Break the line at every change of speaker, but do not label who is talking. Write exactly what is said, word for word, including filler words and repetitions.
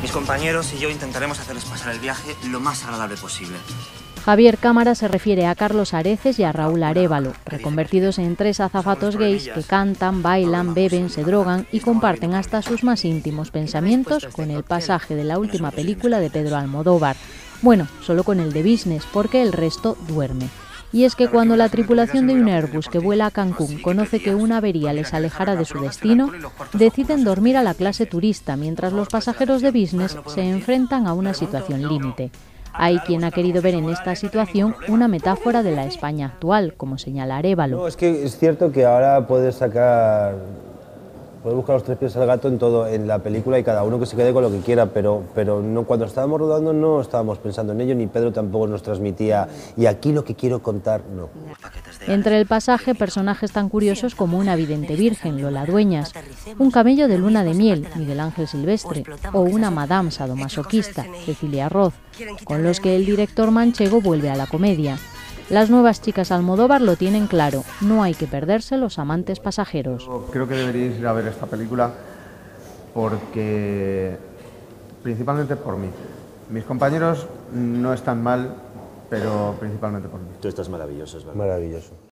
Mis compañeros y yo intentaremos hacerles pasar el viaje lo más agradable posible.
Javier Cámara se refiere a Carlos Areces y a Raúl Arévalo, reconvertidos en tres azafatos gays que cantan, bailan, beben, se drogan y comparten hasta sus más íntimos pensamientos con el pasaje de la última película de Pedro Almodóvar. Bueno, solo con el de Business, porque el resto duerme. Y es que cuando la tripulación de un Airbus que vuela a Cancún conoce que una avería les alejará de su destino, deciden dormir a la clase turista, mientras los pasajeros de Business se enfrentan a una situación límite. Hay quien ha querido ver en esta situación una metáfora de la España actual, como señala Arévalo.
No, es que es cierto que ahora puedes sacar, puedes buscar los tres pies al gato en todo, en la película, y cada uno que se quede con lo que quiera, pero, pero no, cuando estábamos rodando no estábamos pensando en ello, ni Pedro tampoco nos transmitía, y aquí lo que quiero contar, no.
Entre el pasaje, personajes tan curiosos como una vidente virgen, Lola Dueñas, un camello de luna de miel, Miguel Ángel Silvestre, o una madame sadomasoquista, Cecilia Roth, con los que el director manchego vuelve a la comedia. Las nuevas chicas Almodóvar lo tienen claro, no hay que perderse los amantes pasajeros.
Creo que deberíais ir a ver esta película porque, principalmente por mí. Mis compañeros no están mal, pero principalmente por mí.
Tú estás maravilloso, es verdad. Maravilloso.